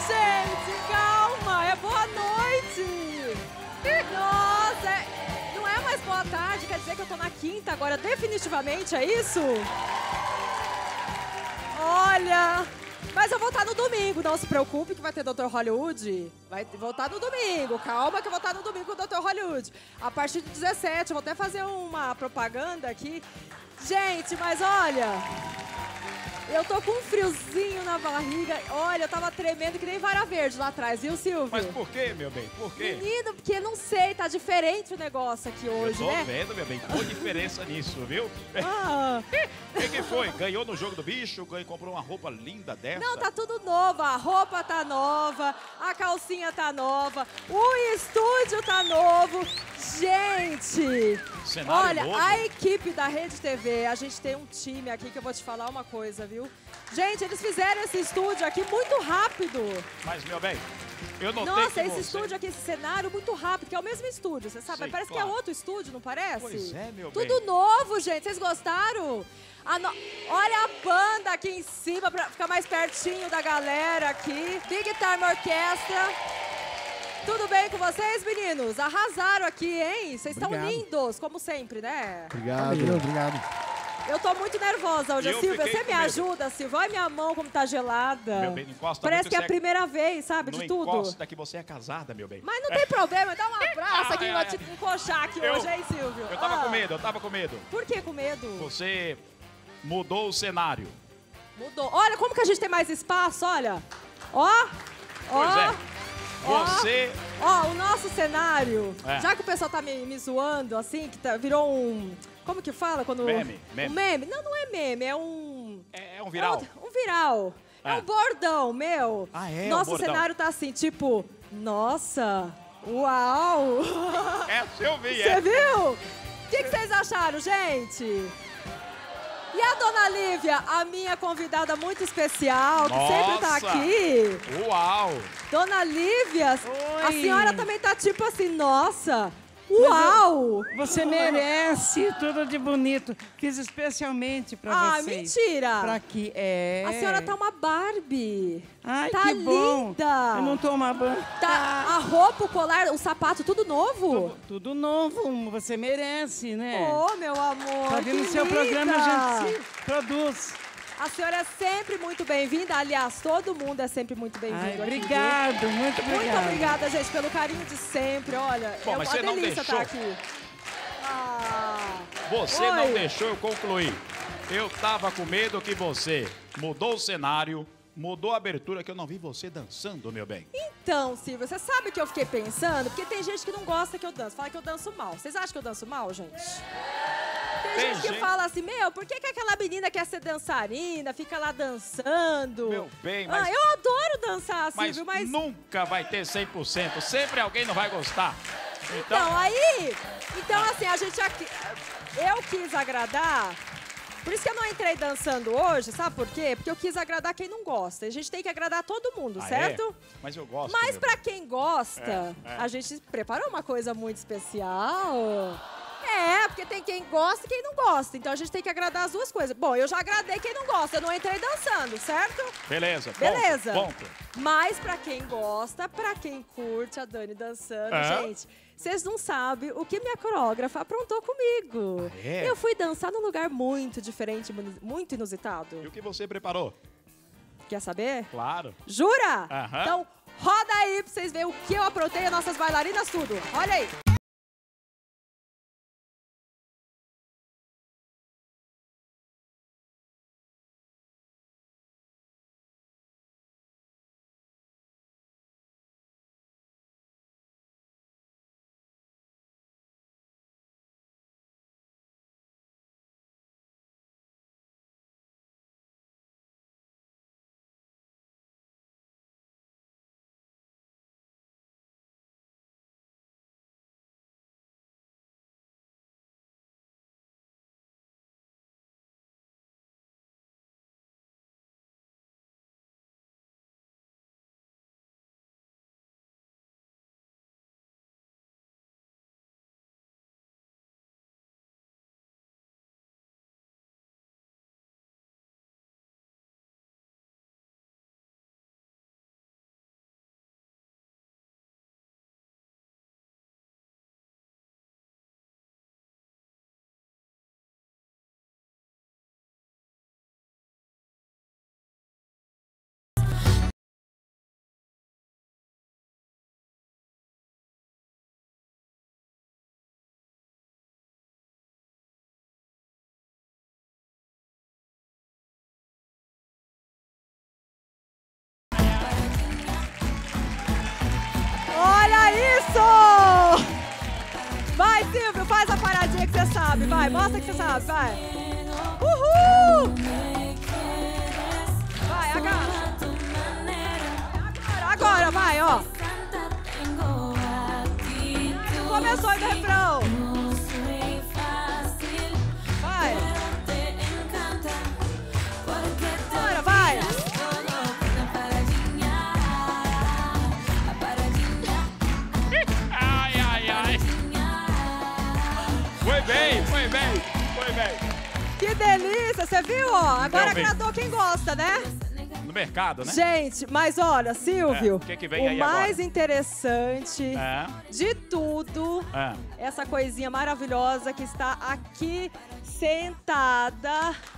gente, calma, é boa noite. Nossa, não é mais boa tarde, quer dizer que eu tô na quinta agora, definitivamente, é isso? Olha, mas eu vou estar no domingo, não se preocupe que vai ter Dr. Hollywood. Vou estar no domingo, calma que eu vou estar no domingo com o Dr. Hollywood. A partir de 17, eu vou até fazer uma propaganda aqui. Gente, mas olha, eu tô com um friozinho na barriga. Olha, eu tava tremendo que nem vara verde lá atrás, viu, Silvio? Mas por quê, meu bem? Por quê? Menino, porque não sei, tá diferente o negócio aqui hoje, Eu tô né? vendo, meu bem, qual diferença nisso, viu? Ah. O que foi? Ganhou no jogo do bicho? Comprou uma roupa linda dessa? Não, tá tudo novo. A roupa tá nova, a calcinha tá nova, o estúdio tá novo. Gente, Cenário olha, novo. a equipe da Rede TV, a gente tem um time aqui que eu vou te falar uma coisa, viu? Gente, eles fizeram esse estúdio aqui muito rápido. Mas, meu bem, eu notei Nossa, que esse estúdio aqui, esse cenário muito rápido, que é o mesmo estúdio, você sabe? Sim, Parece claro. que é outro estúdio, não parece? Pois é, meu Tudo bem. novo, gente. Vocês gostaram? Olha a banda aqui em cima pra ficar mais pertinho da galera aqui. Big Time Orquestra. Tudo bem com vocês, meninos? Arrasaram aqui, hein? Vocês estão lindos, como sempre, né? Obrigado. Obrigado. Eu tô muito nervosa hoje, Eu Silvia. fiquei Você com me medo. ajuda, Silvia? Olha minha mão como tá gelada. Meu bem, não encosta Parece muito, que é a você primeira vez, sabe, Não de tudo. encosta que você é casada, meu bem. Mas não tem problema, dá um abraço aqui, Ai, vou ai, te ai. encoxar aqui hoje, hein, Silvio? Eu tava com medo, eu tava com medo. Por que com medo? Você mudou o cenário. Mudou. Olha como que a gente tem mais espaço, olha. Ó, Pois ó. é. Ó. Você... Ó, o nosso cenário, É. já que o pessoal tá me zoando, assim, que virou um... Como que fala quando... Meme, meme. Um meme. Não, não é meme, é um... É um viral. Um viral. É um bordão, meu. Ah, é? Nosso Um bordão. cenário tá assim, tipo... Nossa, uau. Essa eu vi, Você viu? O que vocês acharam, gente? E a dona Lívia, a minha convidada muito especial, que sempre tá Nossa. aqui. Uau! Dona Lívia, a Oi. senhora também tá tipo assim, nossa, uau! Você merece tudo de bonito. Fiz especialmente pra Ah, vocês. mentira! Pra que é? A senhora tá uma Barbie. Ai, tá que bom. linda. Eu não tô uma Tá, a roupa, o colar, o sapato, tudo novo? Tudo novo. Você merece, né? Oh, meu amor, Tá vendo que o seu linda. programa, a gente se produz. A senhora é sempre muito bem-vinda. Aliás, todo mundo é sempre muito Ai, bem-vindo aqui. obrigado, muito obrigado. Muito obrigada, gente, pelo carinho de sempre. Olha, Bom, é mas uma você não delícia deixou. estar aqui. Ah, Você Oi. não deixou eu concluir. Eu tava com medo que você mudou o cenário, mudou a abertura, que eu não vi você dançando, meu bem. então, Silvia, você sabe o que eu fiquei pensando? Porque tem gente que não gosta que eu danço. Fala que eu danço mal. Vocês acham que eu danço mal, gente? Tem gente que fala assim, meu, por que aquela menina quer ser dançarina, fica lá dançando? Meu bem, mas, Ah, eu adoro dançar, mas Silvio, mas... nunca vai ter 100%. Sempre alguém não vai gostar. Então, aí... Então, assim, a gente aqui... Eu quis agradar... Por isso que eu não entrei dançando hoje, sabe por quê? Porque eu quis agradar quem não gosta. A gente tem que agradar todo mundo, Ah, certo? é? Mas eu gosto. Mas meu pra bem. quem gosta, É. a gente preparou uma coisa muito especial. É, porque tem quem gosta e quem não gosta. Então a gente tem que agradar as duas coisas. Bom, eu já agradei quem não gosta, eu não entrei dançando, certo? Beleza. Beleza. Ponto. Mas pra quem gosta, pra quem curte a Dani dançando, É? gente, vocês não sabem o que minha coreógrafa aprontou comigo. Ah, é? Eu fui dançar num lugar muito diferente, muito inusitado. E o que você preparou? Quer saber? Claro. Jura? Aham. Então, roda aí pra vocês verem o que eu aprontei, as nossas bailarinas, tudo. Olha aí. Isso! Vai, Silvio, faz a paradinha que você sabe. Vai, mostra que você sabe, vai. Uhul! Vai, agacha. Agora, vai, ó. Começou aí do refrão. Vai. Agora, vai. Ai, ai, ai. Foi bem, foi bem, foi bem. Que delícia, você viu, ó? Agora Eu vi. agradou quem gosta, né? No mercado, né? Gente, mas olha, Silvio, o que vem aí mais agora? interessante É. de tudo, É. essa coisinha maravilhosa que está aqui sentada